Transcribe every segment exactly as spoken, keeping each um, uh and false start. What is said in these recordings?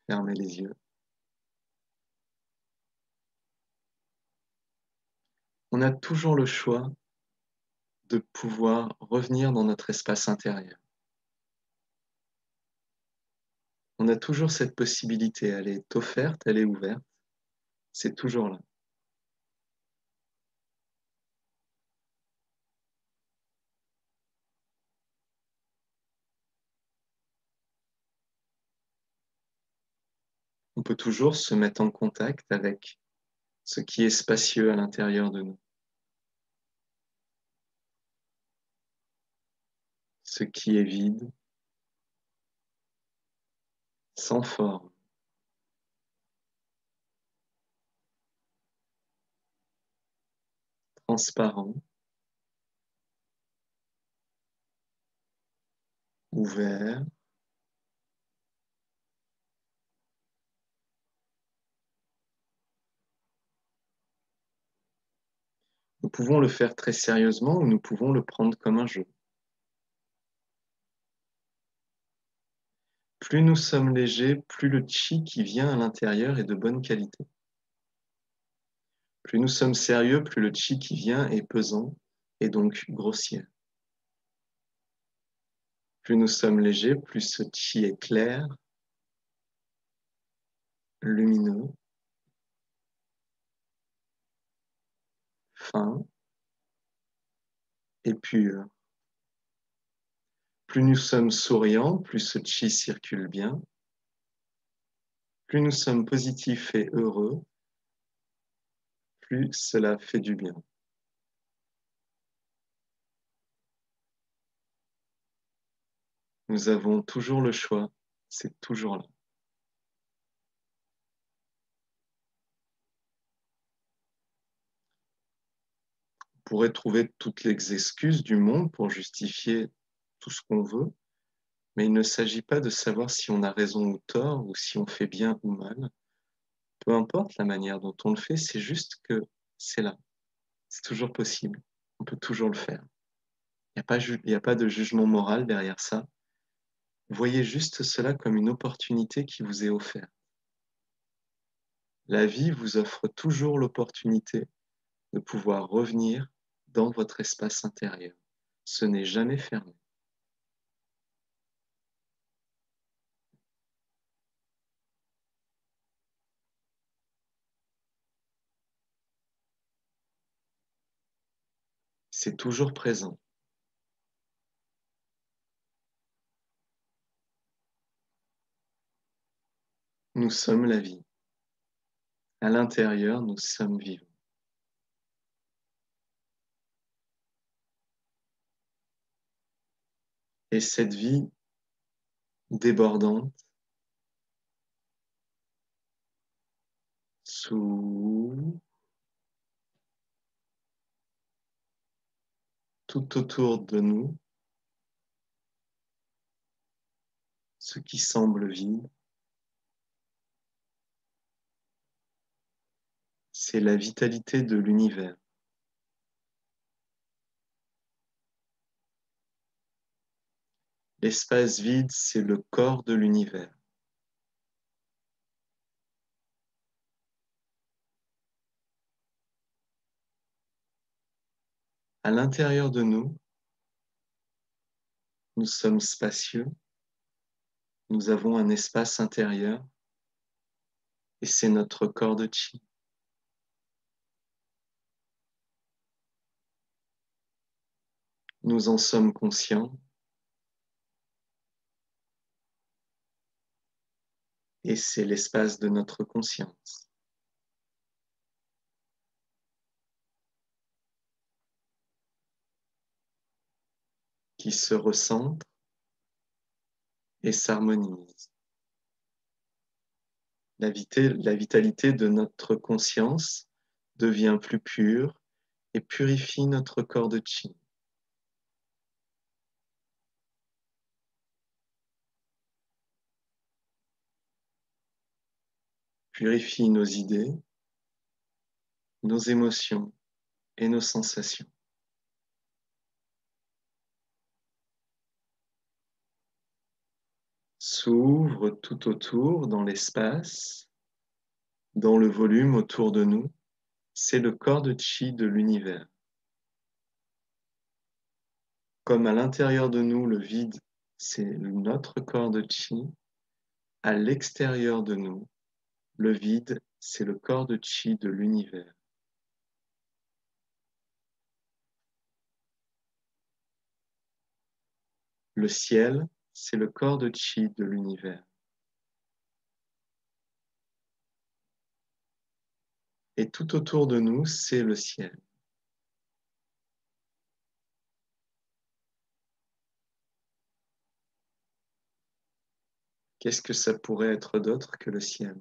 Fermez les yeux. On a toujours le choix de pouvoir revenir dans notre espace intérieur. On a toujours cette possibilité, elle est offerte, elle est ouverte, c'est toujours là. On peut toujours se mettre en contact avec ce qui est spacieux à l'intérieur de nous, ce qui est vide, sans forme. Transparent, ouvert, nous pouvons le faire très sérieusement ou nous pouvons le prendre comme un jeu. Plus nous sommes légers, plus le chi qui vient à l'intérieur est de bonne qualité. Plus nous sommes sérieux, plus le chi qui vient est pesant et donc grossier. Plus nous sommes légers, plus ce chi est clair, lumineux, fin et pur. Plus nous sommes souriants, plus ce chi circule bien. Plus nous sommes positifs et heureux, plus cela fait du bien. Nous avons toujours le choix, c'est toujours là. On pourrait trouver toutes les excuses du monde pour justifier tout ce qu'on veut, mais il ne s'agit pas de savoir si on a raison ou tort, ou si on fait bien ou mal. Peu importe la manière dont on le fait, c'est juste que c'est là. C'est toujours possible. On peut toujours le faire. Il n'y a pas, il n'y a pas de jugement moral derrière ça. Voyez juste cela comme une opportunité qui vous est offerte. La vie vous offre toujours l'opportunité de pouvoir revenir dans votre espace intérieur. Ce n'est jamais fermé. C'est toujours présent. Nous sommes la vie. À l'intérieur, nous sommes vivants. Et cette vie débordante, sous tout autour de nous, ce qui semble vide, c'est la vitalité de l'univers. L'espace vide, c'est le corps de l'univers. À l'intérieur de nous, nous sommes spacieux, nous avons un espace intérieur et c'est notre corps de chi. Nous en sommes conscients et c'est l'espace de notre conscience. Qui se recentre et s'harmonise. La, la vitalité de notre conscience devient plus pure et purifie notre corps de chi. Purifie nos idées, nos émotions et nos sensations. s'ouvre tout autour dans l'espace, dans le volume autour de nous. C'est le corps de chi de l'univers. Comme à l'intérieur de nous, le vide, c'est notre corps de chi, à l'extérieur de nous, le vide, c'est le corps de chi de l'univers. Le ciel, c'est le corps de chi de l'univers. Et tout autour de nous, c'est le ciel. Qu'est-ce que ça pourrait être d'autre que le ciel?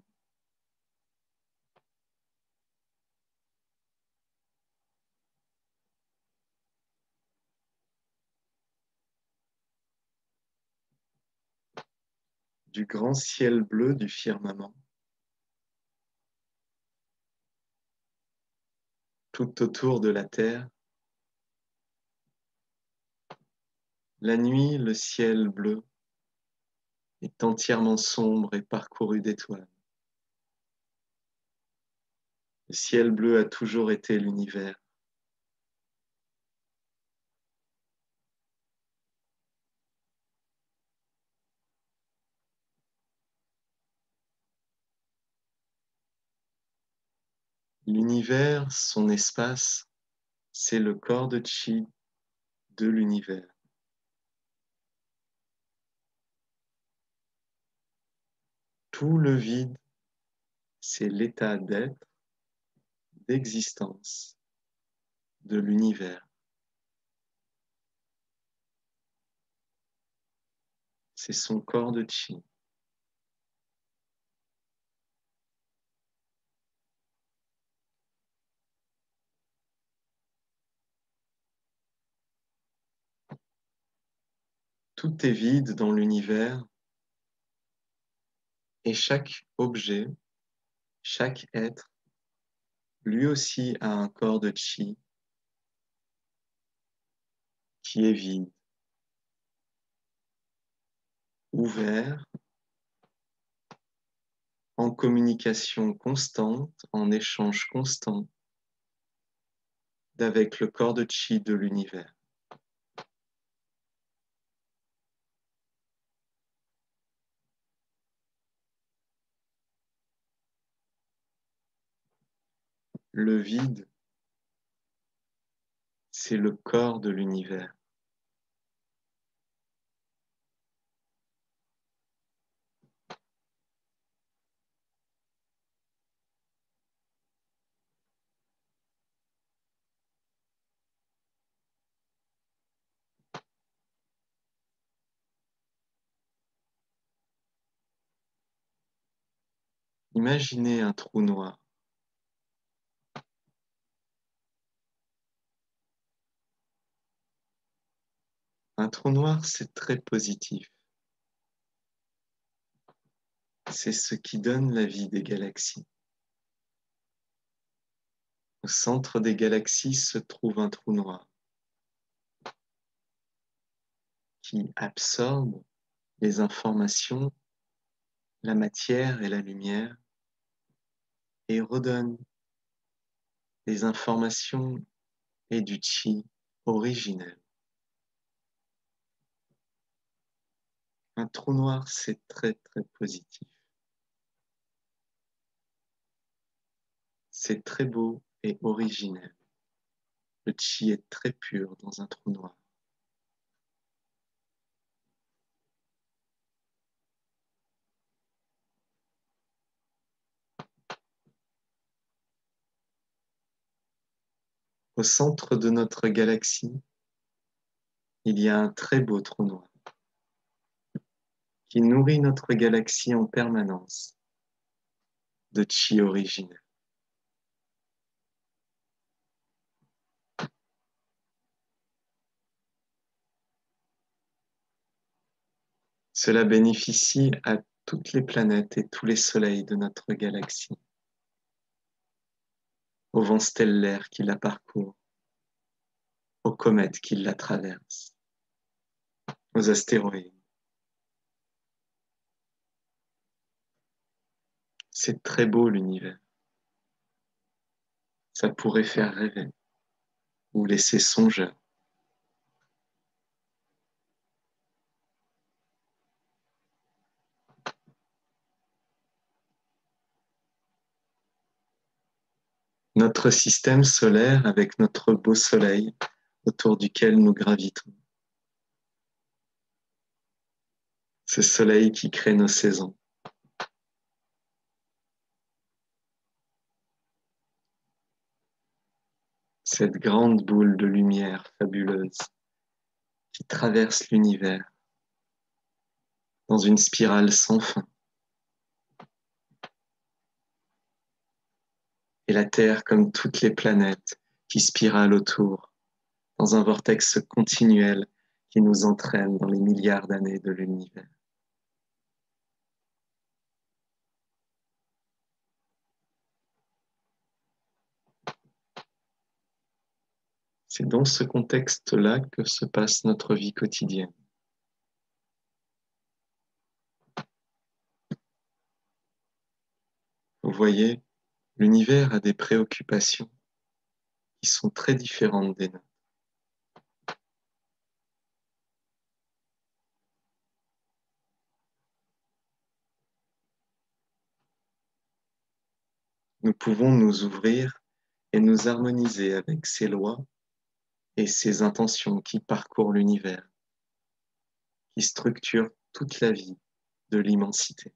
Du grand ciel bleu du firmament. Tout autour de la terre. La nuit, le ciel bleu est entièrement sombre et parcouru d'étoiles. Le ciel bleu a toujours été l'univers. L'univers, son espace, c'est le corps de chi de l'univers. Tout le vide, c'est l'état d'être, d'existence de l'univers. C'est son corps de chi. Tout est vide dans l'univers et chaque objet, chaque être, lui aussi a un corps de chi qui est vide, ouvert, en communication constante, en échange constant d'avec le corps de chi de l'univers. Le vide, c'est le corps de l'univers. Imaginez un trou noir. Un trou noir, c'est très positif. C'est ce qui donne la vie des galaxies. Au centre des galaxies se trouve un trou noir qui absorbe les informations, la matière et la lumière et redonne les informations et du chi originel. Un trou noir, c'est très très positif. C'est très beau et originel. Le chi est très pur dans un trou noir. Au centre de notre galaxie, il y a un très beau trou noir qui nourrit notre galaxie en permanence de chi originel. Cela bénéficie à toutes les planètes et tous les soleils de notre galaxie, aux vents stellaires qui la parcourent, aux comètes qui la traversent, aux astéroïdes. C'est très beau l'univers. Ça pourrait faire rêver ou laisser songeur. Notre système solaire avec notre beau soleil autour duquel nous gravitons. Ce soleil qui crée nos saisons. Cette grande boule de lumière fabuleuse qui traverse l'univers dans une spirale sans fin. Et la Terre, comme toutes les planètes, qui spirale autour, dans un vortex continuel qui nous entraîne dans les milliards d'années de l'univers. C'est dans ce contexte-là que se passe notre vie quotidienne. Vous voyez, l'univers a des préoccupations qui sont très différentes des nôtres. Nous pouvons nous ouvrir et nous harmoniser avec ces lois et ces intentions qui parcourent l'univers, qui structurent toute la vie de l'immensité.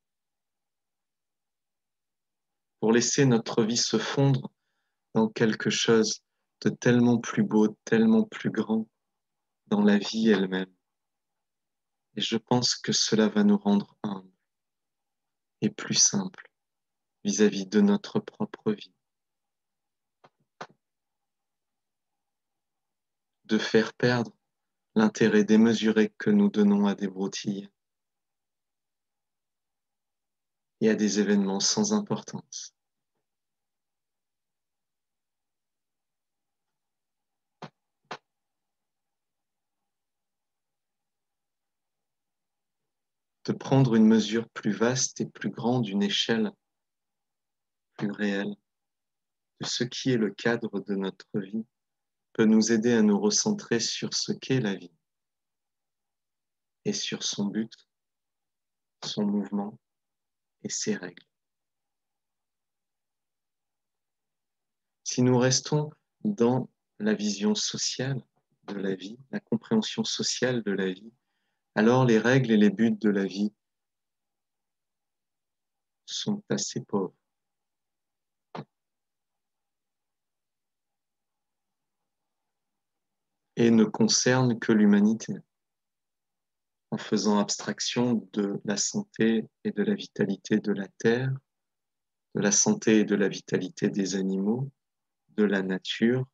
Pour laisser notre vie se fondre dans quelque chose de tellement plus beau, tellement plus grand, dans la vie elle-même. Et je pense que cela va nous rendre humbles et plus simples vis-à-vis de notre propre vie. De faire perdre l'intérêt démesuré que nous donnons à des broutilles et à des événements sans importance. De prendre une mesure plus vaste et plus grande, une échelle plus réelle de ce qui est le cadre de notre vie peut nous aider à nous recentrer sur ce qu'est la vie et sur son but, son mouvement et ses règles. Si nous restons dans la vision sociale de la vie, la compréhension sociale de la vie, alors les règles et les buts de la vie sont assez pauvres. Et ne concernent que l'humanité, en faisant abstraction de la santé et de la vitalité de la Terre, de la santé et de la vitalité des animaux, de la nature.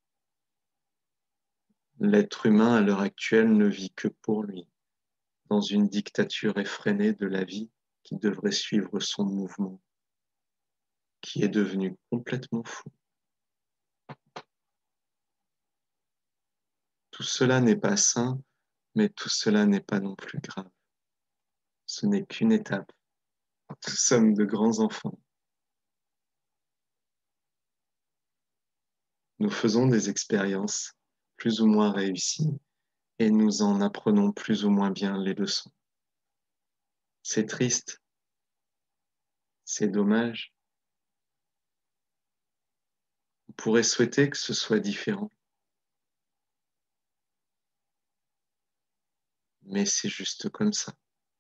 L'être humain à l'heure actuelle ne vit que pour lui, dans une dictature effrénée de la vie qui devrait suivre son mouvement, qui est devenu complètement fou. Tout cela n'est pas sain, mais tout cela n'est pas non plus grave. Ce n'est qu'une étape. Nous sommes de grands enfants. Nous faisons des expériences plus ou moins réussies et nous en apprenons plus ou moins bien les leçons. C'est triste, c'est dommage. On pourrait souhaiter que ce soit différent. Mais c'est juste comme ça.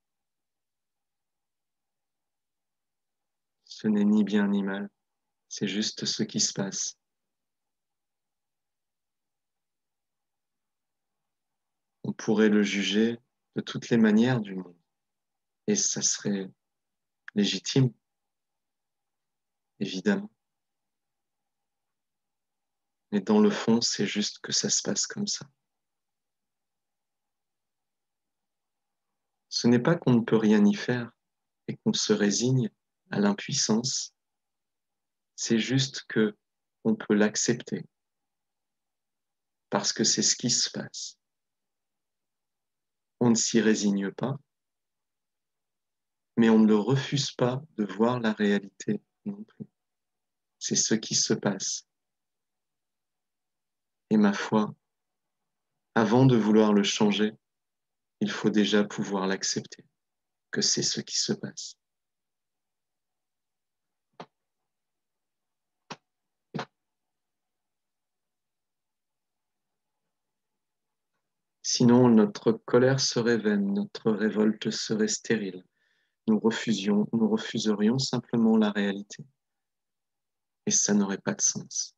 Ce n'est ni bien ni mal, c'est juste ce qui se passe. On pourrait le juger de toutes les manières du monde, et ça serait légitime, évidemment. Mais dans le fond, c'est juste que ça se passe comme ça. Ce n'est pas qu'on ne peut rien y faire et qu'on se résigne à l'impuissance, c'est juste que on peut l'accepter parce que c'est ce qui se passe. On ne s'y résigne pas, mais on ne le refuse pas de voir la réalité non plus. C'est ce qui se passe. Et ma foi, avant de vouloir le changer, il faut déjà pouvoir l'accepter, que c'est ce qui se passe. Sinon, notre colère serait vaine, notre révolte serait stérile. Nous refusions, nous refuserions simplement la réalité. Et ça n'aurait pas de sens.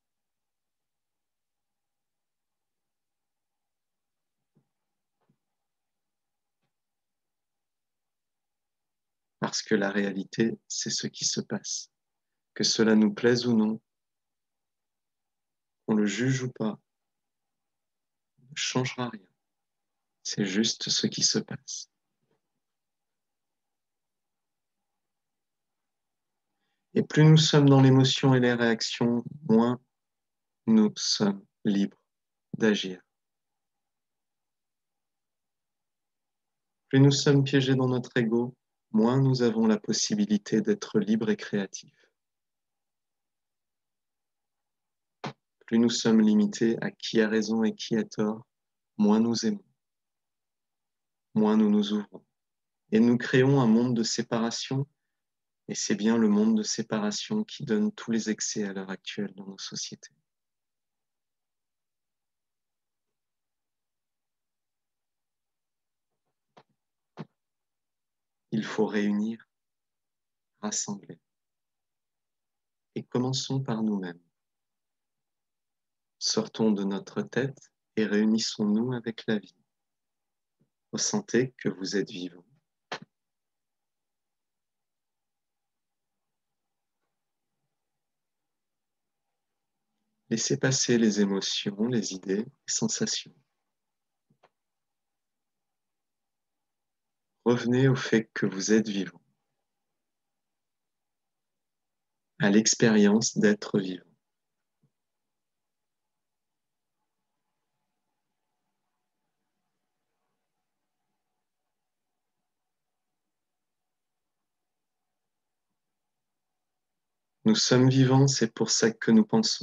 Parce que la réalité, c'est ce qui se passe. Que cela nous plaise ou non, qu'on le juge ou pas, ne changera rien. C'est juste ce qui se passe. Et plus nous sommes dans l'émotion et les réactions, moins nous sommes libres d'agir. Plus nous sommes piégés dans notre ego, moins nous avons la possibilité d'être libres et créatifs. Plus nous sommes limités à qui a raison et qui a tort, moins nous aimons, moins nous nous ouvrons. Et nous créons un monde de séparation, et c'est bien le monde de séparation qui donne tous les excès à l'heure actuelle dans nos sociétés. Il faut réunir, rassembler. Et commençons par nous-mêmes. Sortons de notre tête et réunissons-nous avec la vie. Ressentez que vous êtes vivant. Laissez passer les émotions, les idées, les sensations. Revenez au fait que vous êtes vivant, à l'expérience d'être vivant. Nous sommes vivants, c'est pour ça que nous pensons.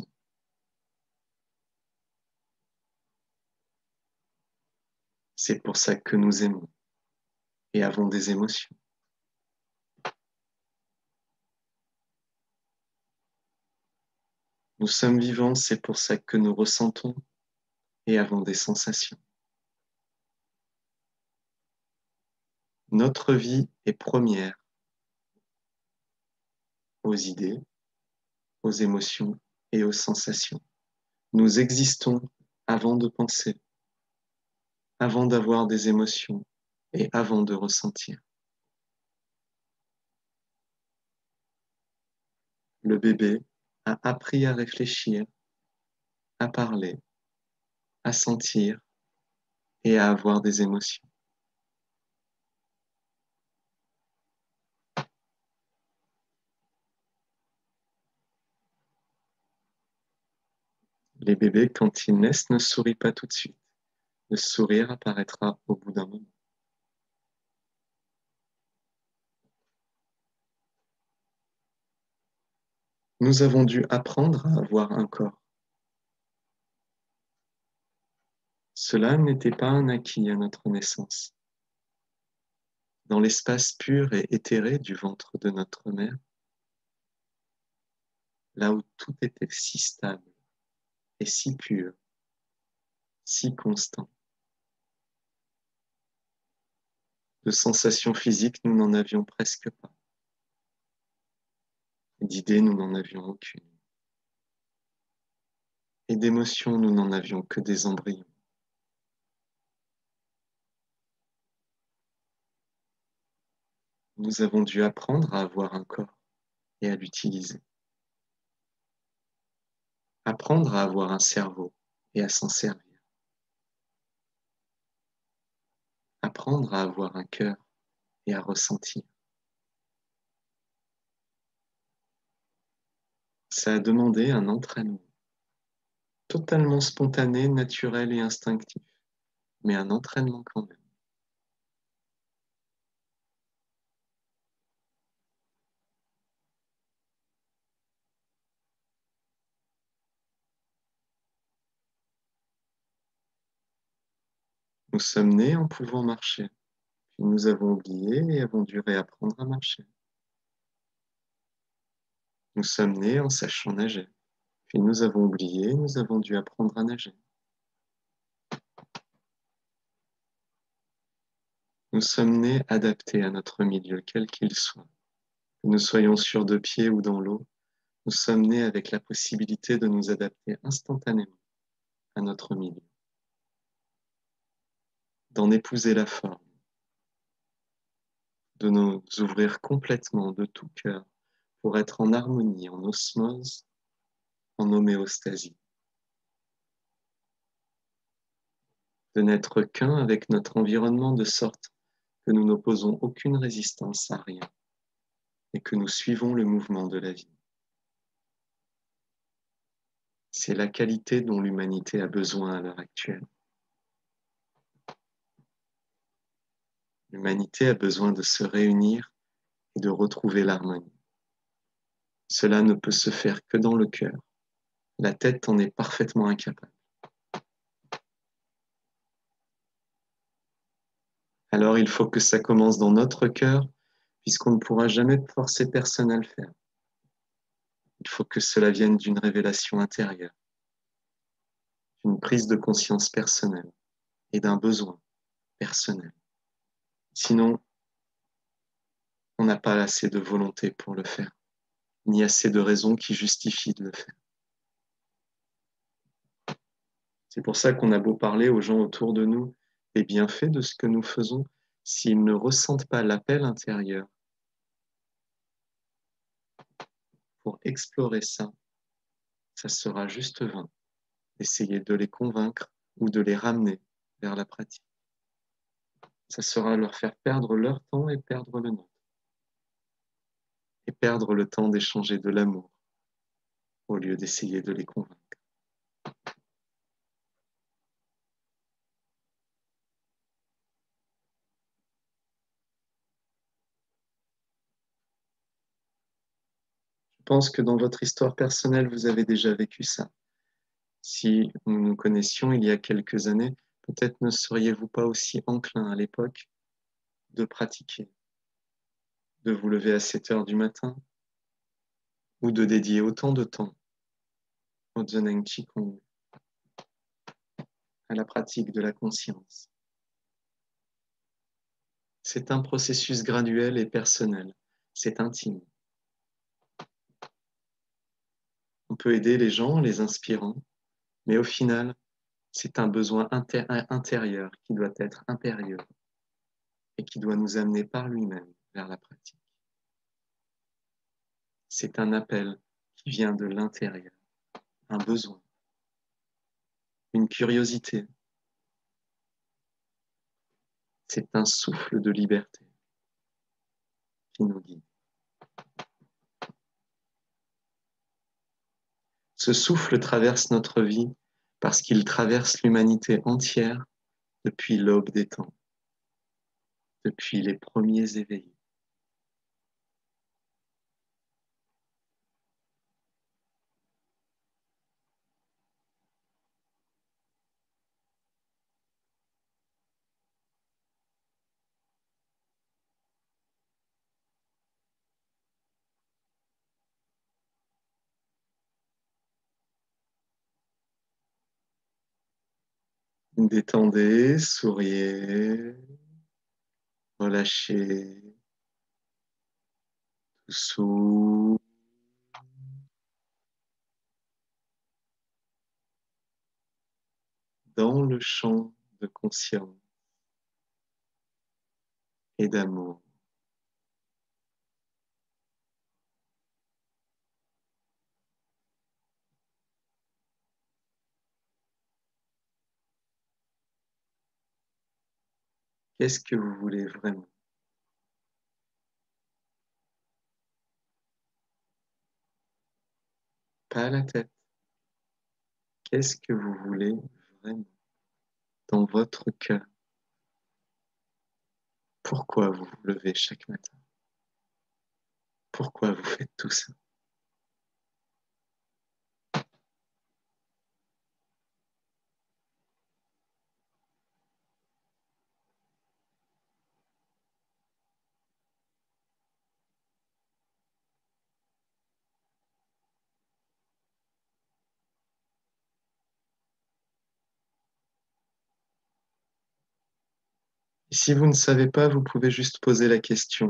C'est pour ça que nous aimons et avons des émotions. Nous sommes vivants, c'est pour ça que nous ressentons et avons des sensations. Notre vie est première aux idées, aux émotions et aux sensations. Nous existons avant de penser, avant d'avoir des émotions et avant de ressentir. Le bébé a appris à réfléchir, à parler, à sentir et à avoir des émotions. Les bébés, quand ils naissent, ne sourient pas tout de suite. Le sourire apparaîtra au bout d'un moment. Nous avons dû apprendre à avoir un corps. Cela n'était pas un acquis à notre naissance. Dans l'espace pur et éthéré du ventre de notre mère, là où tout était si stable et si pur, si constant. De sensations physiques, nous n'en avions presque pas. D'idées, nous n'en avions aucune. Et d'émotions, nous n'en avions que des embryons. Nous avons dû apprendre à avoir un corps et à l'utiliser. Apprendre à avoir un cerveau et à s'en servir. Apprendre à avoir un cœur et à ressentir. Ça a demandé un entraînement, totalement spontané, naturel et instinctif, mais un entraînement quand même. Nous sommes nés en pouvant marcher, puis nous avons oublié et avons dû réapprendre à marcher. Nous sommes nés en sachant nager, puis nous avons oublié et nous avons dû apprendre à nager. Nous sommes nés adaptés à notre milieu, quel qu'il soit. Que nous soyons sur deux pieds ou dans l'eau, nous sommes nés avec la possibilité de nous adapter instantanément à notre milieu, d'en épouser la forme, de nous ouvrir complètement de tout cœur pour être en harmonie, en osmose, en homéostasie, de n'être qu'un avec notre environnement de sorte que nous n'opposons aucune résistance à rien et que nous suivons le mouvement de la vie. C'est la qualité dont l'humanité a besoin à l'heure actuelle. L'humanité a besoin de se réunir et de retrouver l'harmonie. Cela ne peut se faire que dans le cœur. La tête en est parfaitement incapable. Alors il faut que ça commence dans notre cœur, puisqu'on ne pourra jamais forcer personne à le faire. Il faut que cela vienne d'une révélation intérieure, d'une prise de conscience personnelle et d'un besoin personnel. Sinon, on n'a pas assez de volonté pour le faire, ni assez de raisons qui justifient de le faire. C'est pour ça qu'on a beau parler aux gens autour de nous des bienfaits de ce que nous faisons, s'ils ne ressentent pas l'appel intérieur pour explorer ça, ça sera juste vain d'essayer de les convaincre ou de les ramener vers la pratique. Ça sera leur faire perdre leur temps et perdre le nôtre. Et perdre le temps d'échanger de l'amour au lieu d'essayer de les convaincre. Je pense que dans votre histoire personnelle, vous avez déjà vécu ça. Si nous nous connaissions il y a quelques années, peut-être ne seriez-vous pas aussi enclin à l'époque de pratiquer, de vous lever à sept heures du matin ou de dédier autant de temps au Zheneng Qigong, à la pratique de la conscience. C'est un processus graduel et personnel, c'est intime. On peut aider les gens en les inspirant, mais au final, c'est un besoin inter- intérieur qui doit être impérieux et qui doit nous amener par lui-même vers la pratique. C'est un appel qui vient de l'intérieur, un besoin, une curiosité. C'est un souffle de liberté qui nous guide. Ce souffle traverse notre vie parce qu'il traverse l'humanité entière depuis l'aube des temps, depuis les premiers éveillés. Détendez, souriez, relâchez, tout souffle. Dans le champ de conscience et d'amour. Qu'est-ce que vous voulez vraiment? Pas la tête. Qu'est-ce que vous voulez vraiment dans votre cœur? Pourquoi vous vous levez chaque matin? Pourquoi vous faites tout ça? Et si vous ne savez pas, vous pouvez juste poser la question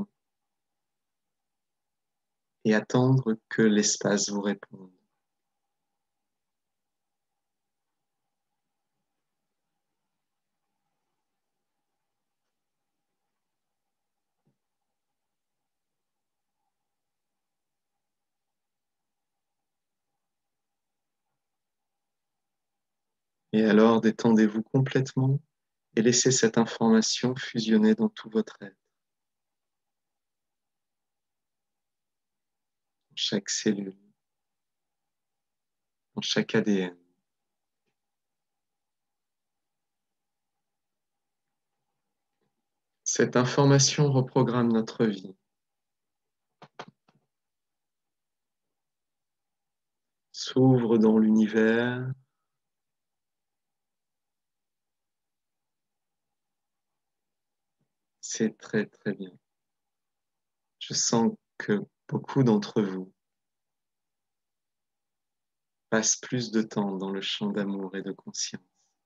et attendre que l'espace vous réponde. Et alors, détendez-vous complètement et laissez cette information fusionner dans tout votre être, dans chaque cellule, dans chaque A D N. Cette information reprogramme notre vie, s'ouvre dans l'univers, c'est très très bien. Je sens que beaucoup d'entre vous passent plus de temps dans le champ d'amour et de conscience.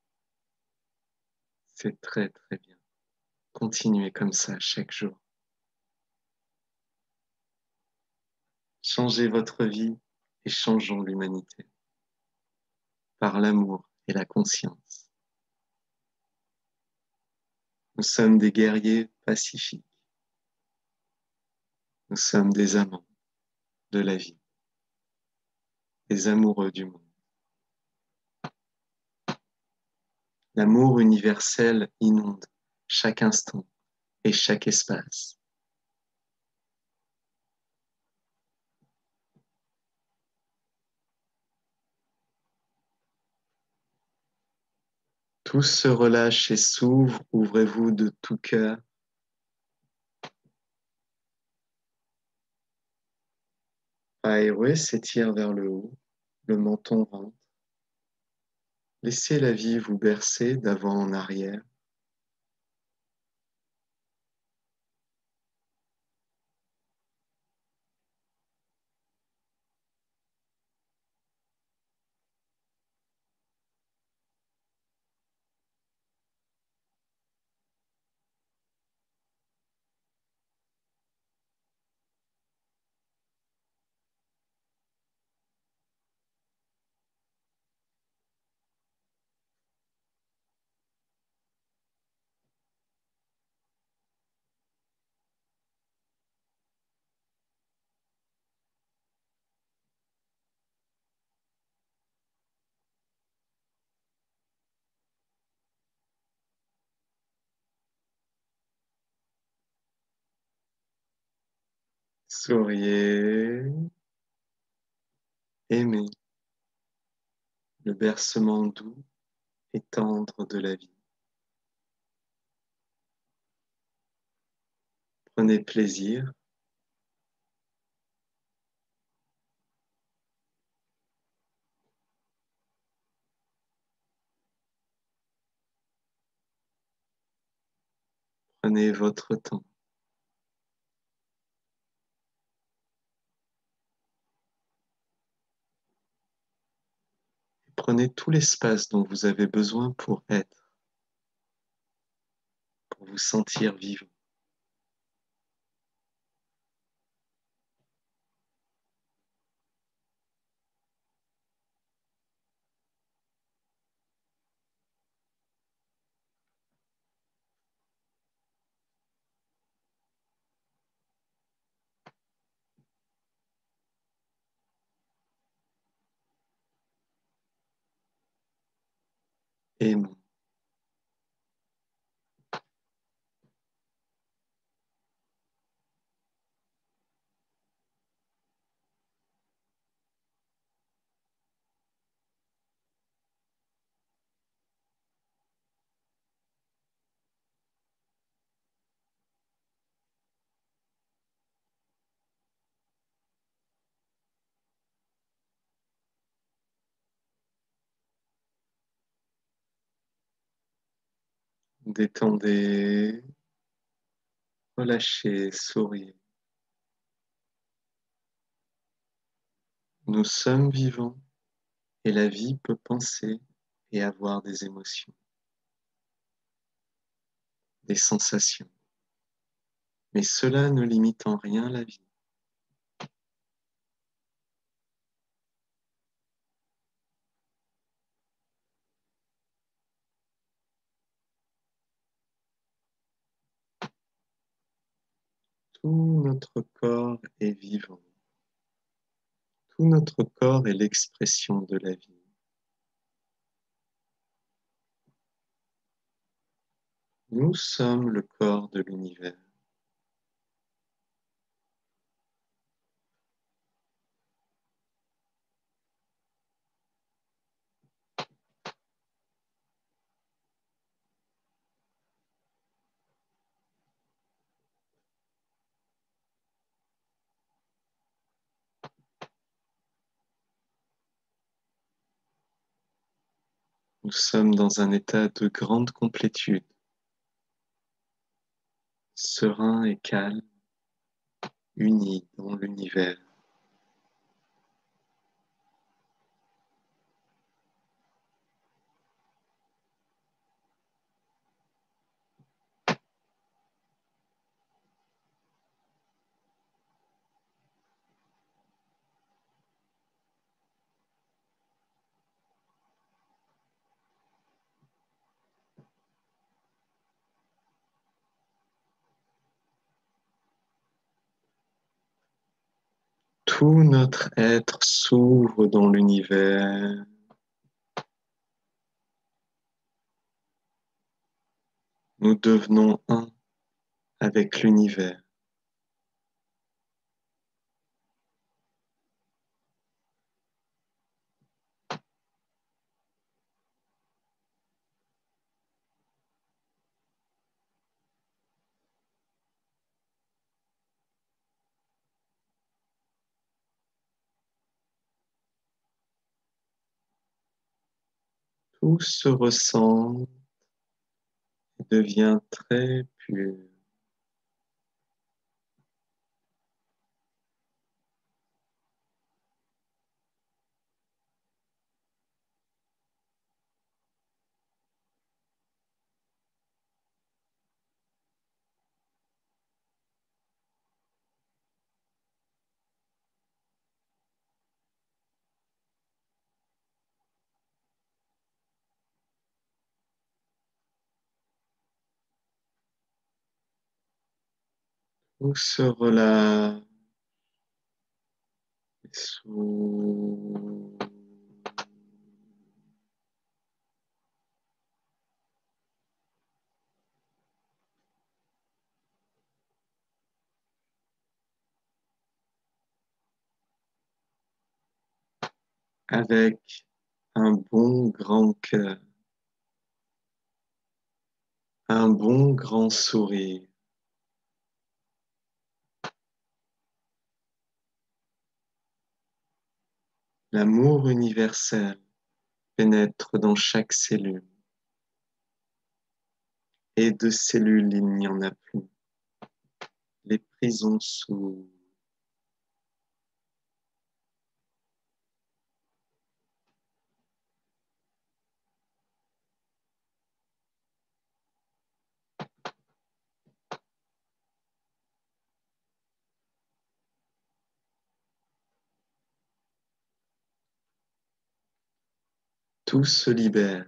C'est très très bien. Continuez comme ça chaque jour. Changez votre vie et changeons l'humanité par l'amour et la conscience. Nous sommes des guerriers pacifiques. Nous sommes des amants de la vie, des amoureux du monde. L'amour universel inonde chaque instant et chaque espace. Tout se relâche et s'ouvre, ouvrez-vous de tout cœur. Aérez s'étire vers le haut, le menton rentre. Laissez la vie vous bercer d'avant en arrière. Souriez, aimez le bercement doux et tendre de la vie. Prenez plaisir. Prenez votre temps. Prenez tout l'espace dont vous avez besoin pour être, pour vous sentir vivant. Aimons. Détendez, relâchez, souriez. Nous sommes vivants et la vie peut penser et avoir des émotions. des sensations. Mais cela ne limite en rien la vie. Tout notre corps est vivant. Tout notre corps est l'expression de la vie. Nous sommes le corps de l'univers. Nous sommes dans un état de grande complétude, serein et calme, unis dans l'univers. Tout notre être s'ouvre dans l'univers. Nous devenons un avec l'univers. Tout se ressent et devient très pur. Tout se relâche et s'ouvre. Avec un bon grand cœur, un bon grand sourire. L'amour universel pénètre dans chaque cellule. Et de cellules, il n'y en a plus. Les prisons s'ouvrent. Tout se libère.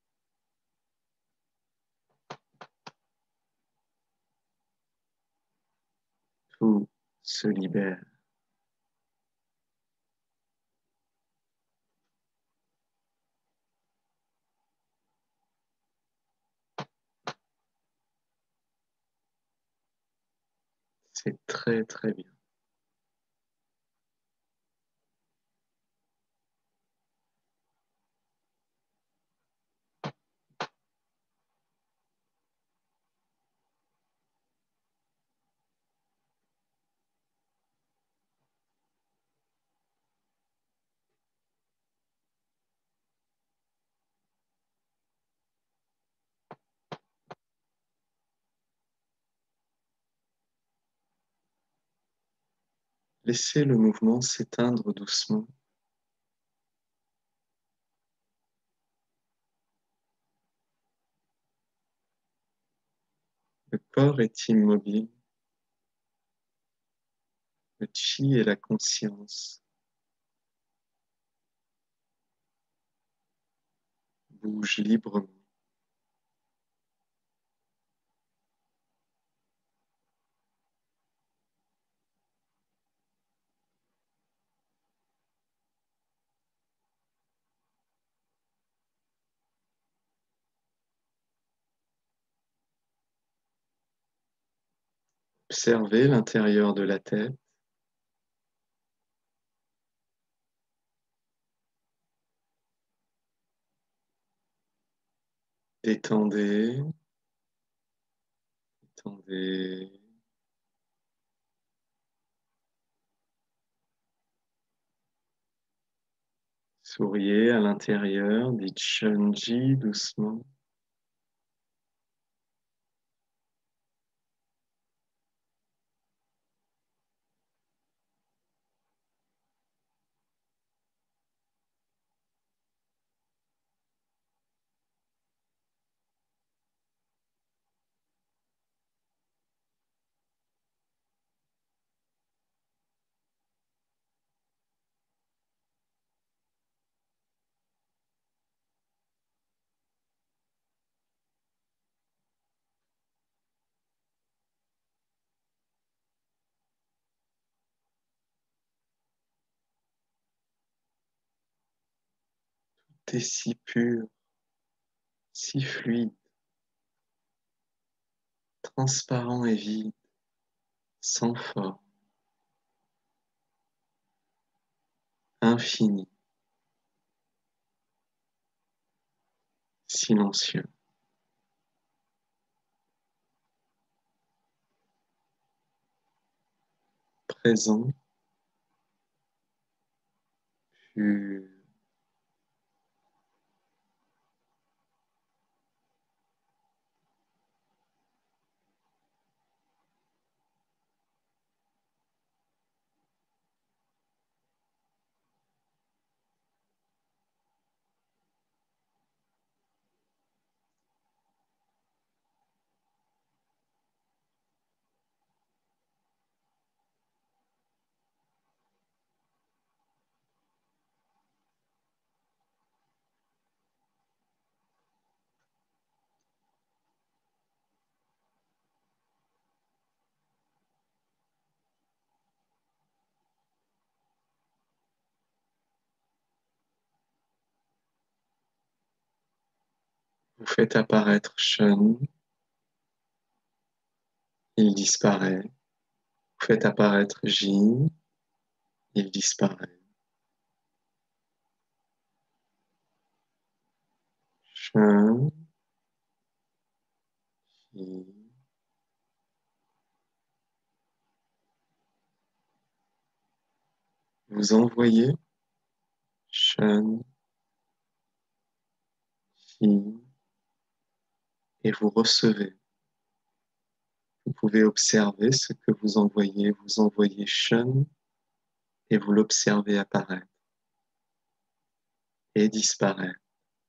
Tout se libère. C'est très très bien. Laissez le mouvement s'éteindre doucement. corps est immobile. Le chi est la conscience. Bouge librement. Observez l'intérieur de la tête. Détendez, détendez. Souriez à l'intérieur, dites Shunji doucement. Tout est si pur, si fluide, transparent et vide, sans forme, infini, silencieux. Présent, pur. Vous faites apparaître Shun, il disparaît. Vous faites apparaître Jin, il disparaît. Shun, Jin. Vous envoyez Shun, Jin, et vous recevez. Vous pouvez observer ce que vous envoyez. Vous envoyez Shun et vous l'observez apparaître et disparaître.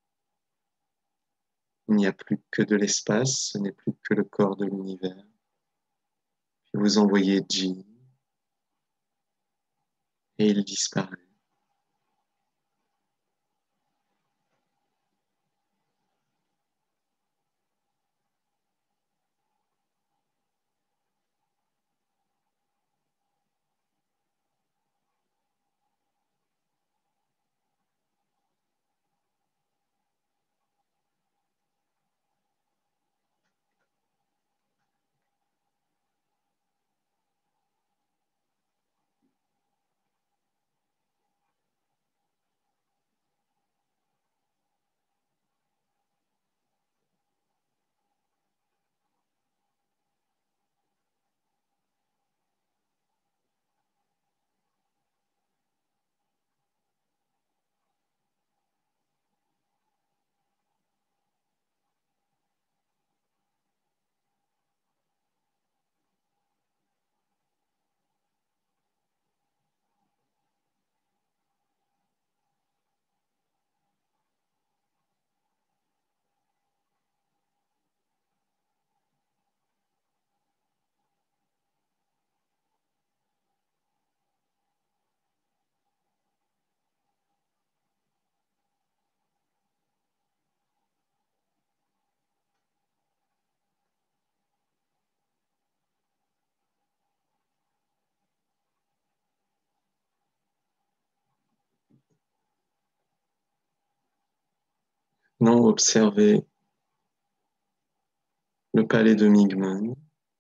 Il n'y a plus que de l'espace, ce n'est plus que le corps de l'univers. Puis vous envoyez Jin et il disparaît. Maintenant, observez le palais de Migmon.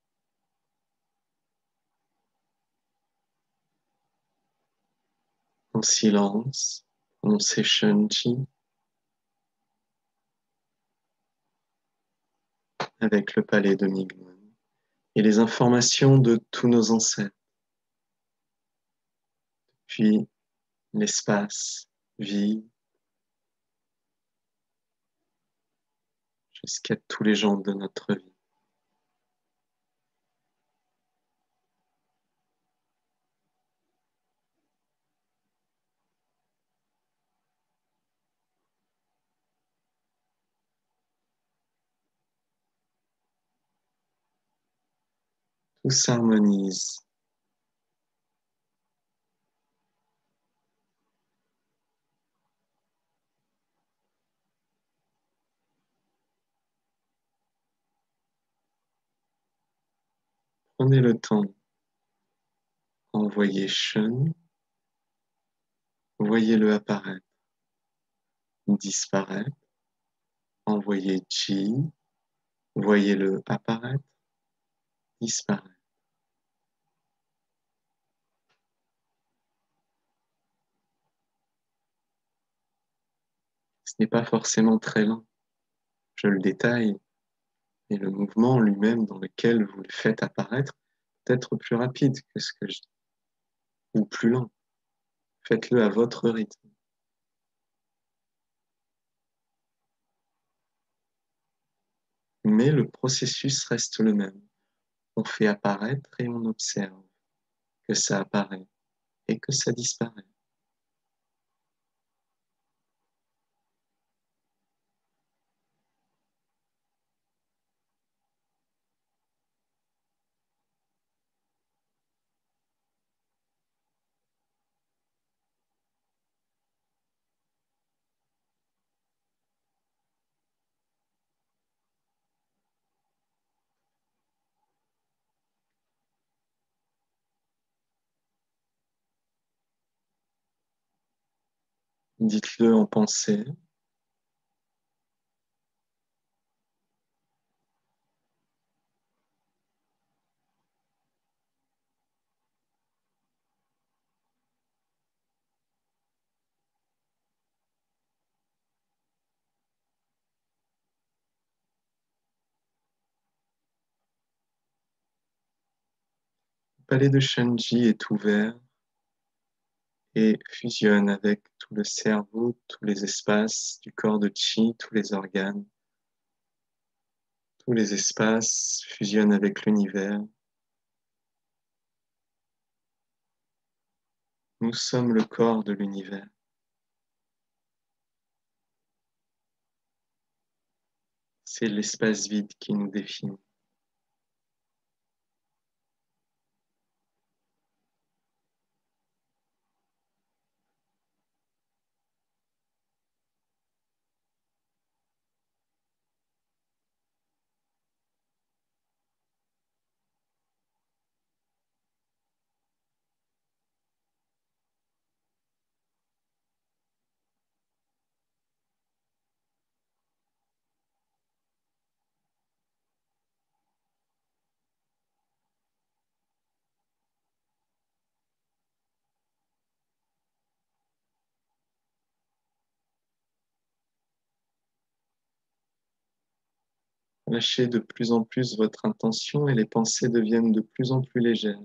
En silence, prononcez Shunchi avec le palais de Migmon et les informations de tous nos ancêtres, puis l'espace, vie, jusqu'à tous les gens de notre vie. Tout s'harmonise. Prenez le temps, envoyez Shun, voyez-le apparaître, disparaître, envoyez Chi, voyez-le apparaître, disparaître. Ce n'est pas forcément très lent, je le détaille, et le mouvement lui-même dans lequel vous le faites apparaître peut être plus rapide que ce que je dis, ou plus lent. Faites-le à votre rythme. Mais le processus reste le même. On fait apparaître et on observe que ça apparaît et que ça disparaît. Dites-le en pensée. Le palais de Shanji est ouvert et fusionne avec tout le cerveau, tous les espaces du corps de Chi, tous les organes. Tous les espaces fusionnent avec l'univers. Nous sommes le corps de l'univers. C'est l'espace vide qui nous définit. Lâchez de plus en plus votre intention et les pensées deviennent de plus en plus légères,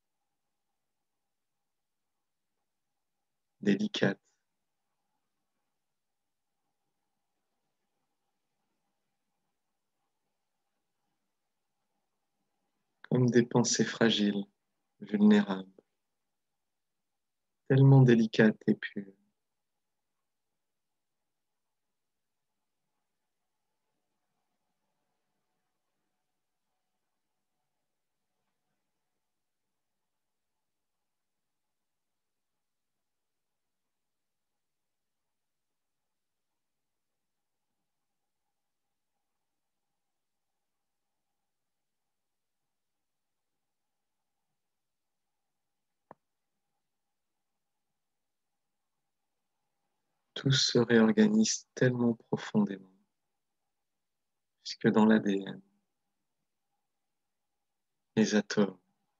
délicates. Comme des pensées fragiles, vulnérables, tellement délicates et pures. Tout se réorganise tellement profondément. Puisque dans l'A D N, les atomes,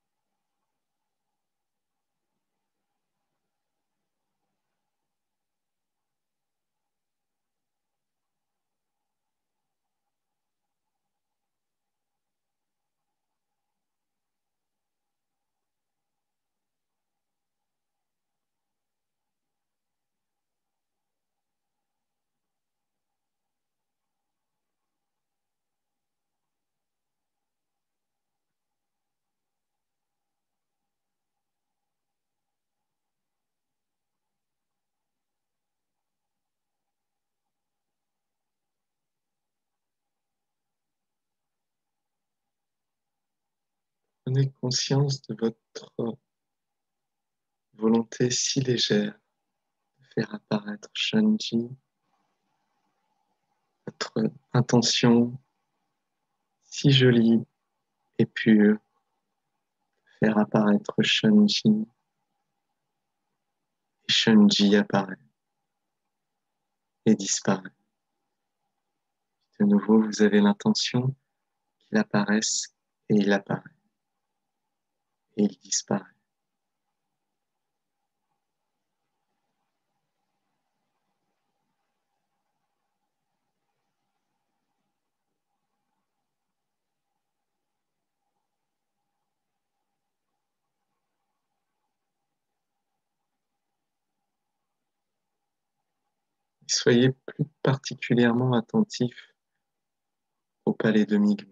prenez conscience de votre volonté si légère de faire apparaître Shanji, votre intention si jolie et pure de faire apparaître Shanji, et Shanji apparaît et disparaît. De nouveau, vous avez l'intention qu'il apparaisse et il apparaît et il disparaît. Et soyez plus particulièrement attentif au palais de Migme.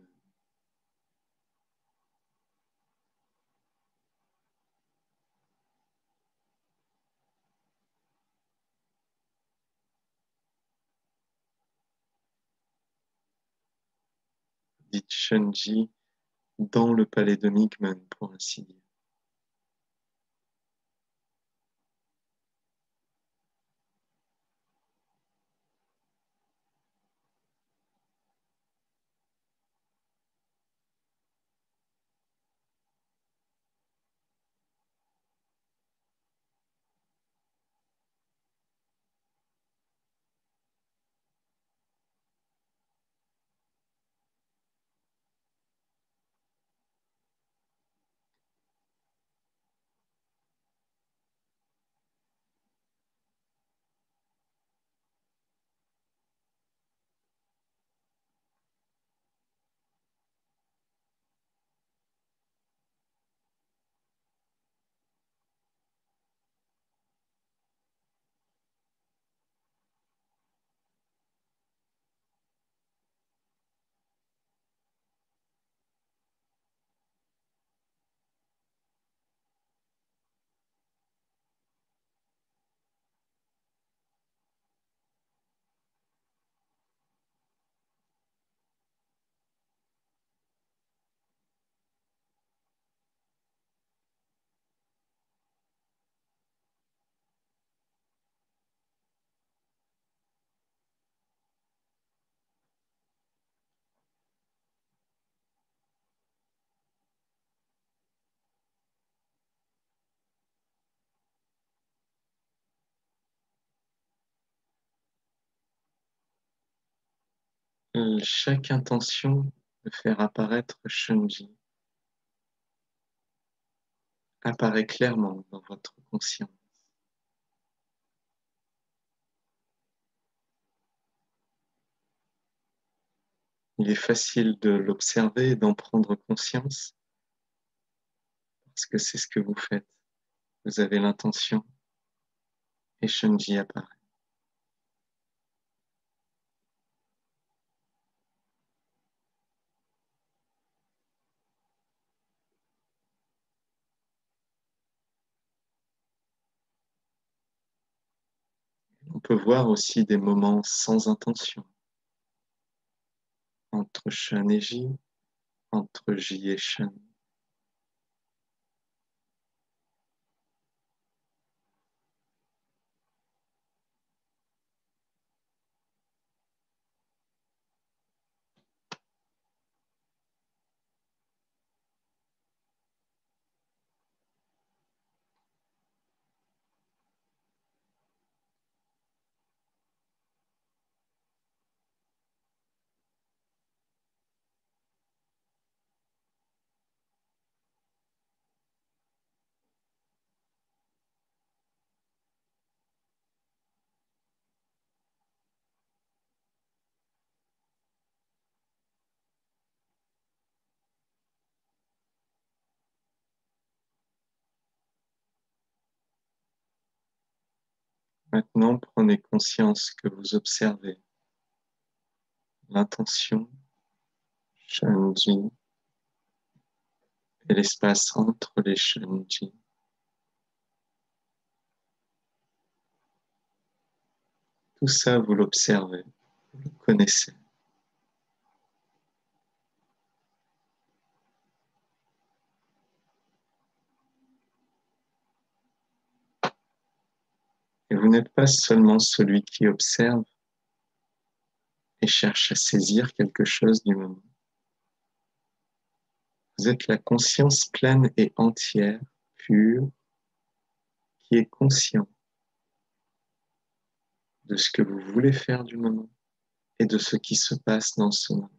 Dites Shanji dans le palais de Migmen, pour ainsi dire. Chaque intention de faire apparaître Shanji apparaît clairement dans votre conscience. Il est facile de l'observer et d'en prendre conscience parce que c'est ce que vous faites. Vous avez l'intention et Shanji apparaît. On peut voir aussi des moments sans intention, entre Shan et J, entre J et Shan. Maintenant, prenez conscience que vous observez l'intention, Shanji, et l'espace entre les Shanji. Tout ça, vous l'observez, vous le connaissez. Et vous n'êtes pas seulement celui qui observe et cherche à saisir quelque chose du moment. Vous êtes la conscience pleine et entière, pure, qui est conscient de ce que vous voulez faire du moment et de ce qui se passe dans ce moment.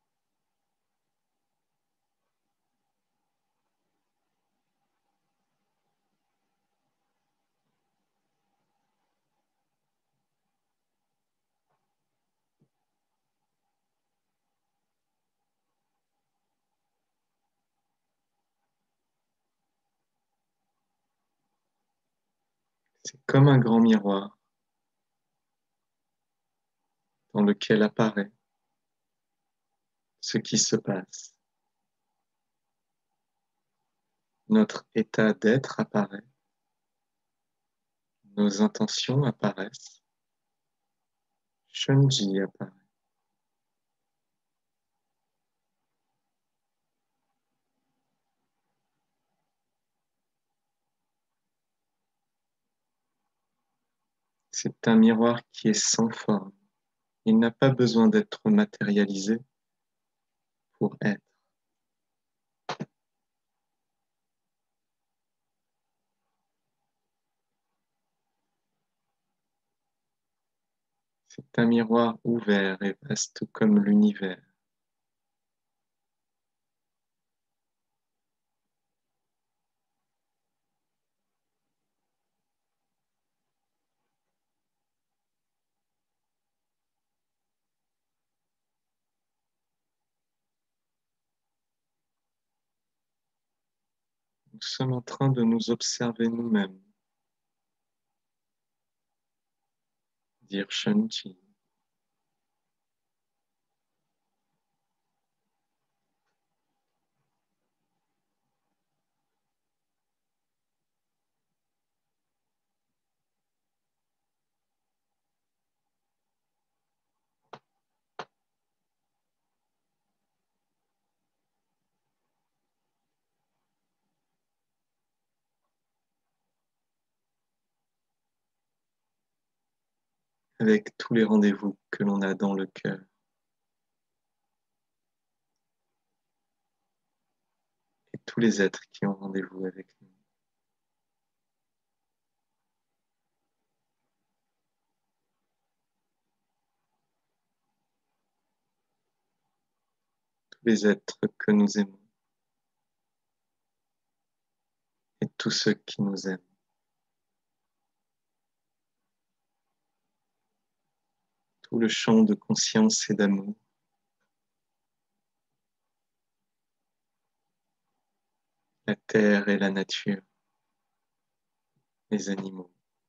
C'est comme un grand miroir dans lequel apparaît ce qui se passe. Notre état d'être apparaît, nos intentions apparaissent, Shunji apparaît. C'est un miroir qui est sans forme. Il n'a pas besoin d'être matérialisé pour être. C'est un miroir ouvert et vaste comme l'univers. Nous sommes en train de nous observer nous-mêmes, dire Shunji. Avec tous les rendez-vous que l'on a dans le cœur. Et tous les êtres qui ont rendez-vous avec nous. Tous les êtres que nous aimons. Et tous ceux qui nous aiment. Tout le champ de conscience et d'amour. La terre et la nature. Les animaux.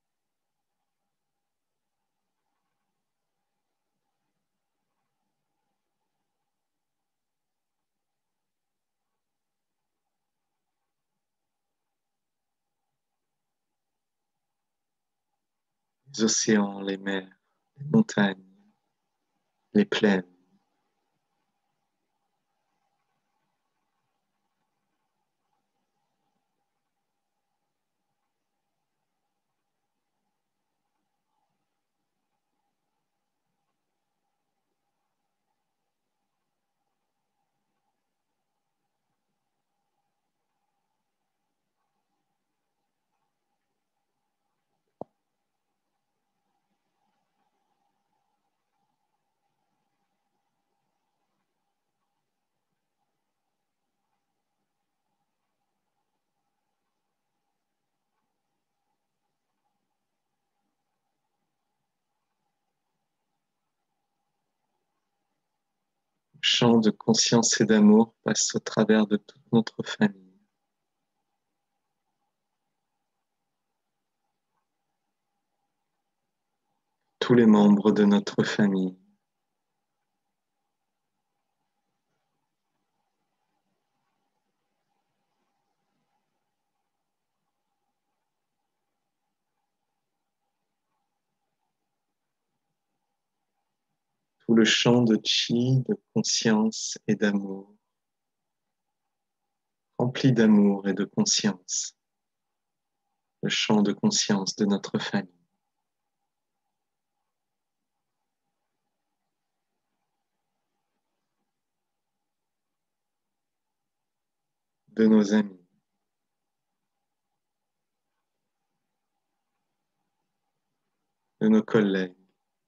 Les océans, les mers, les montagnes, les plaines. Le champ de conscience et d'amour passe au travers de toute notre famille. tous les membres de notre famille, tout le champ de chi, de conscience et d'amour, rempli d'amour et de conscience, le champ de conscience de notre famille, de nos amis, de nos collègues,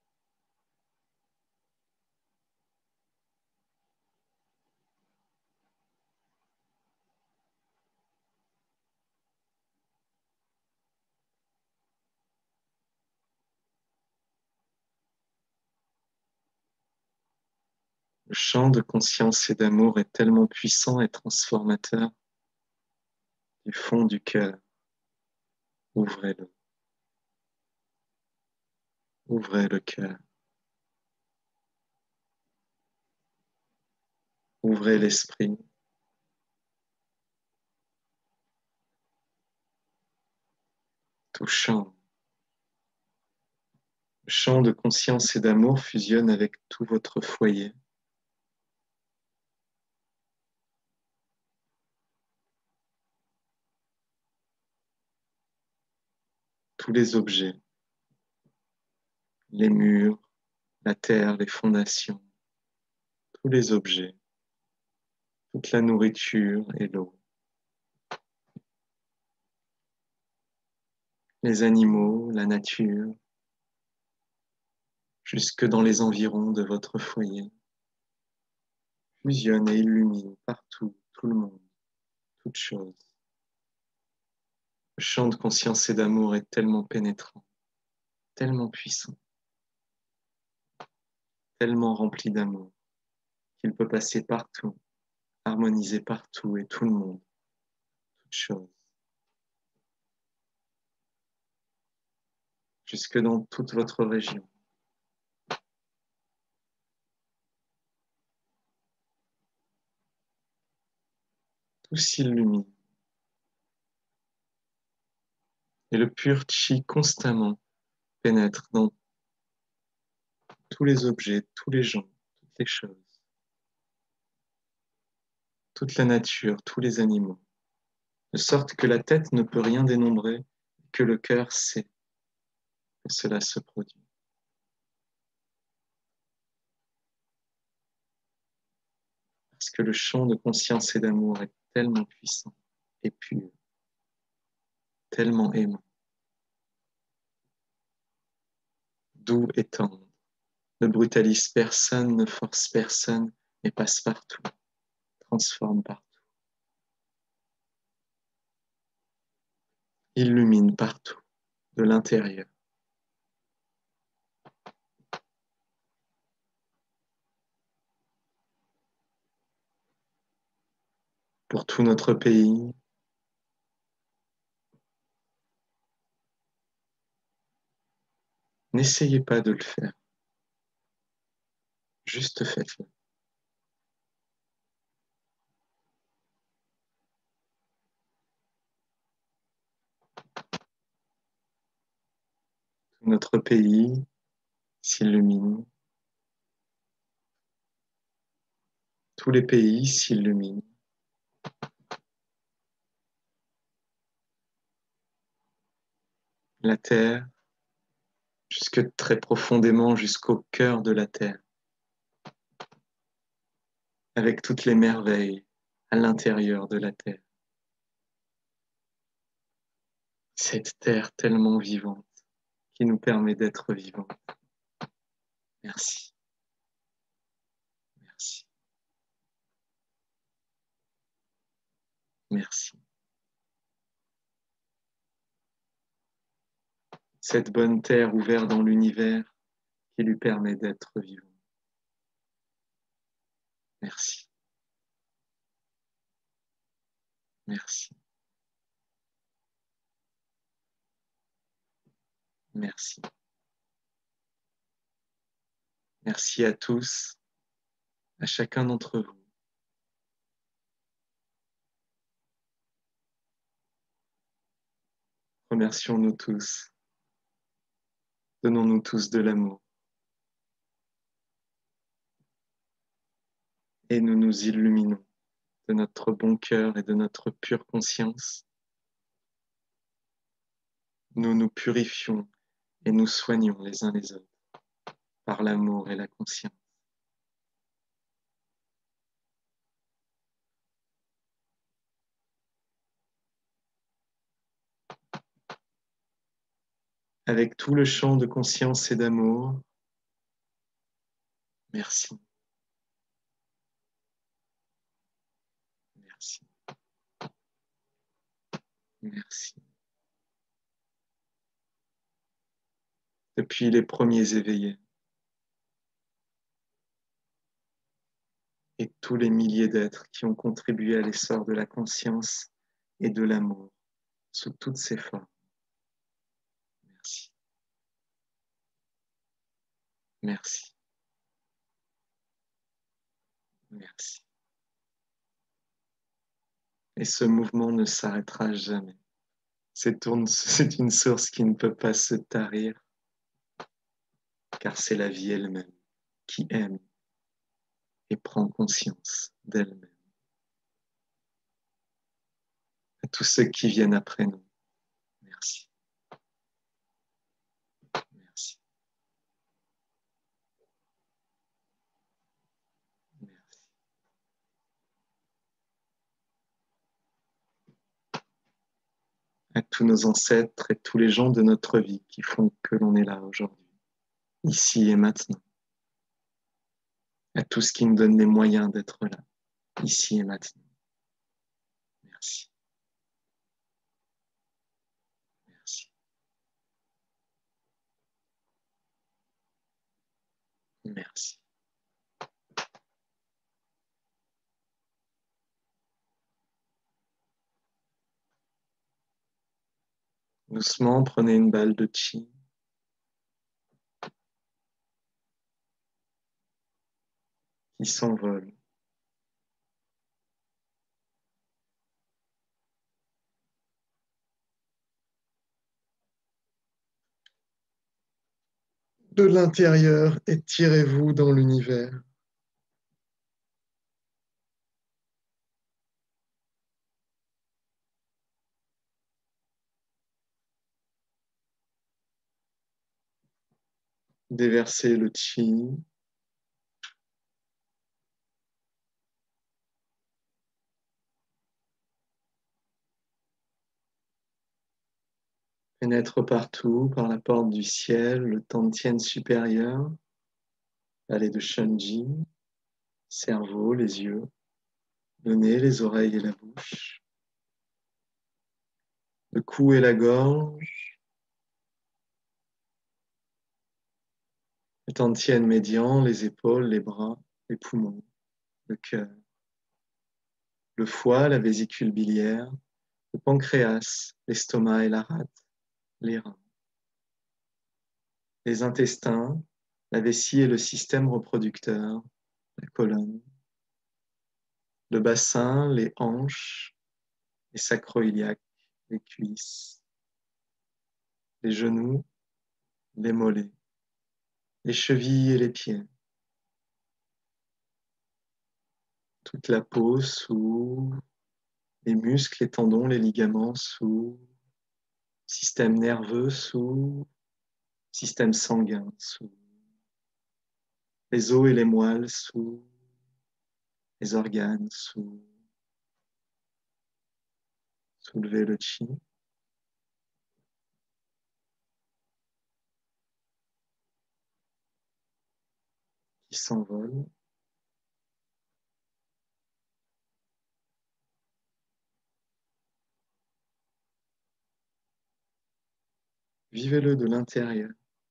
le champ de conscience et d'amour est tellement puissant et transformateur du fond du cœur. Ouvrez-le, ouvrez le cœur, ouvrez l'esprit, tout champ. Le champ de conscience et d'amour fusionne avec tout votre foyer. Tous les objets, les murs, la terre, les fondations, tous les objets, toute la nourriture et l'eau, les animaux, la nature, jusque dans les environs de votre foyer, fusionnent et illuminent partout, tout le monde, toute chose. Le champ de conscience et d'amour est tellement pénétrant, tellement puissant, tellement rempli d'amour, qu'il peut passer partout, harmoniser partout et tout le monde, toute chose. Jusque dans toute votre région. Tout s'illumine. Et le pur chi constamment pénètre dans tous les objets, tous les gens, toutes les choses, toute la nature, tous les animaux, de sorte que la tête ne peut rien dénombrer, que le cœur sait que cela se produit. Parce que le champ de conscience et d'amour est tellement puissant et pur, tellement aimant, doux et tendre, ne brutalise personne, ne force personne, mais passe partout, transforme partout, illumine partout, de l'intérieur. Pour tout notre pays, n'essayez pas de le faire, juste faites-le. Tout notre pays s'illumine, tous les pays s'illuminent. La terre, jusque très profondément, jusqu'au cœur de la terre, avec toutes les merveilles à l'intérieur de la terre. Cette terre tellement vivante qui nous permet d'être vivants. Merci. Merci. Merci. Cette bonne terre ouverte dans l'univers qui lui permet d'être vivant. Merci. Merci. Merci. Merci à tous, à chacun d'entre vous. Remercions-nous tous. Donnons-nous tous de l'amour. Et nous nous illuminons de notre bon cœur et de notre pure conscience. Nous nous purifions et nous soignons les uns les autres par l'amour et la conscience. Avec tout le champ de conscience et d'amour, merci. Merci. Merci. Depuis les premiers éveillés et tous les milliers d'êtres qui ont contribué à l'essor de la conscience et de l'amour sous toutes ses formes. Merci. Merci. Merci. Et ce mouvement ne s'arrêtera jamais. C'est une source qui ne peut pas se tarir, car c'est la vie elle-même qui aime et prend conscience d'elle-même. À tous ceux qui viennent après nous, merci. Merci. Merci. À tous nos ancêtres et tous les gens de notre vie qui font que l'on est là aujourd'hui, ici et maintenant. À tout ce qui nous donne les moyens d'être là, ici et maintenant. Merci. Merci. Merci. Doucement, prenez une balle de chi. Qui s'envole. De l'intérieur, étirez-vous dans l'univers. Déversez le chi. Pénètre partout par la porte du ciel, le Tantien supérieur, vallée de Shenji, cerveau, les yeux, le nez, les oreilles et la bouche, le cou et la gorge, le Tantien médian, les épaules, les bras, les poumons, le cœur, le foie, la vésicule biliaire, le pancréas, l'estomac et la rate, les reins, les intestins, la vessie et le système reproducteur, la colonne, le bassin, les hanches, les sacro-iliaques, les cuisses, les genoux, les mollets, les chevilles et les pieds, toute la peau sous, les muscles, les tendons, les ligaments sous, système nerveux sous, système sanguin sous, les os et les moelles sous, les organes sous. Soulevez le chi. Qui s'envole. Vivez-le de l'intérieur.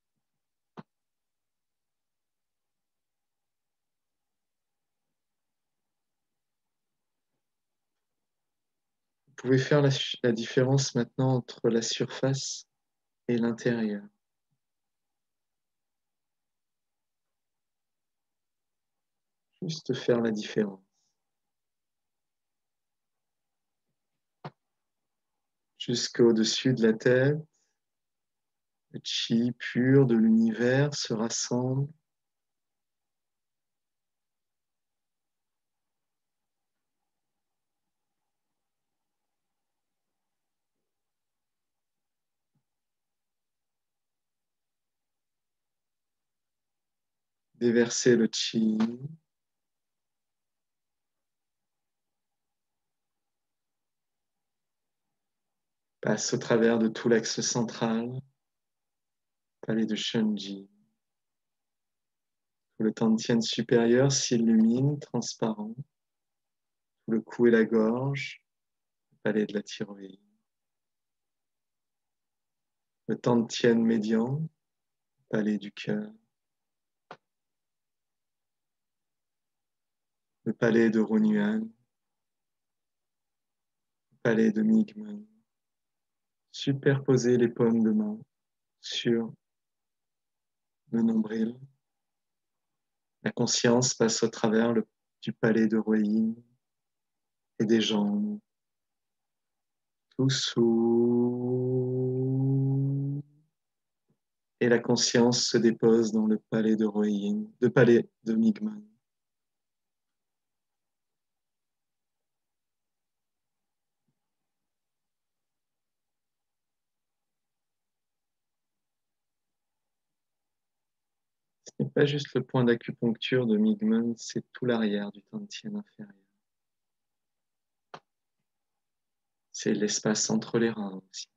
Vous pouvez faire la, la différence maintenant entre la surface et l'intérieur. Juste faire la différence. Jusqu'au-dessus de la tête, le chi pur de l'univers se rassemble. Déverser le chi. Passe au travers de tout l'axe central, palais de Shunji. Le Tantien supérieur s'illumine, transparent. Tout le cou et la gorge, le palais de la thyroïde. Le Tantien médian, palais du cœur. Le palais de Runyuan, le palais de Migmen. Superposer les paumes de main sur le nombril. La conscience passe au travers le, du palais de Ruyin et des jambes. Tout sous. Et la conscience se dépose dans le palais de Ruyin, le palais de Migmen. Ce n'est pas juste le point d'acupuncture de Migmen, c'est tout l'arrière du Tantien inférieur. C'est l'espace entre les reins aussi.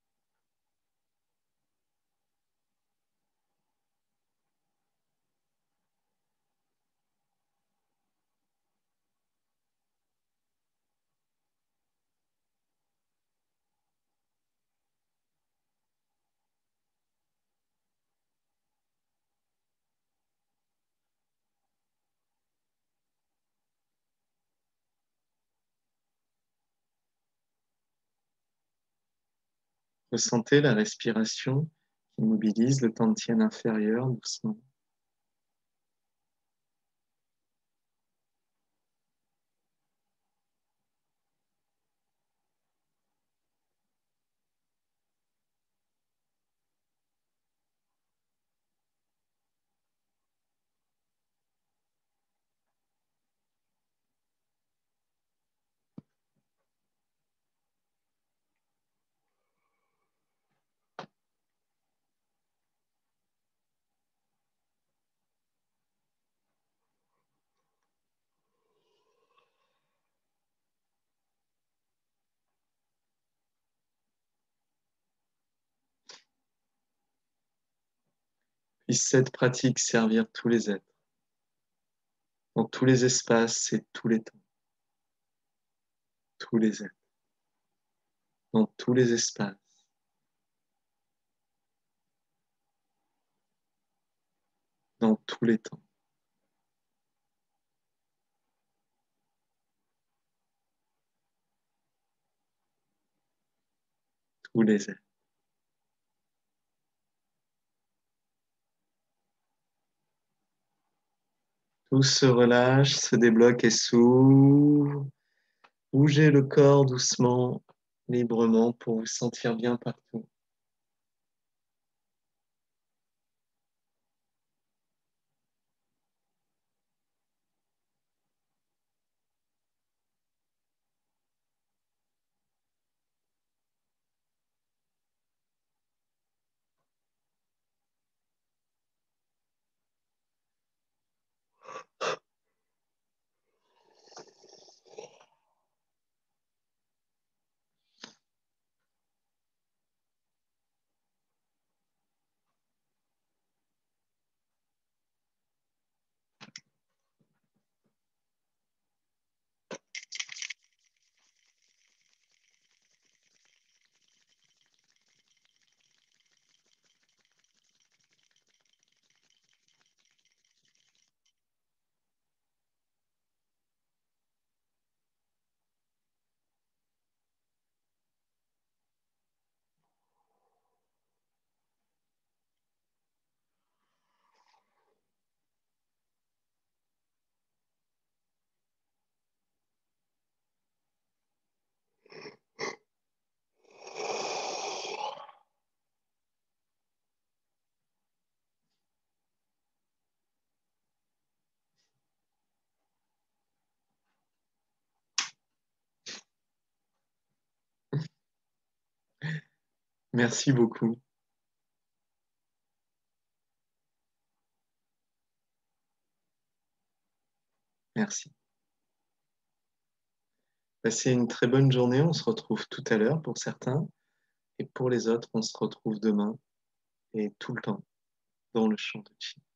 Ressentez la respiration qui mobilise le Tantien inférieur doucement. Puisse cette pratique servir tous les êtres, dans tous les espaces et tous les temps. Tous les êtres, dans tous les espaces, dans tous les temps. Tous les êtres. Tout se relâche, se débloque et s'ouvre. Bougez le corps doucement, librement pour vous sentir bien partout. Merci beaucoup. Merci. Passez une très bonne journée. On se retrouve tout à l'heure pour certains. Et pour les autres, on se retrouve demain et tout le temps dans le champ de Chi.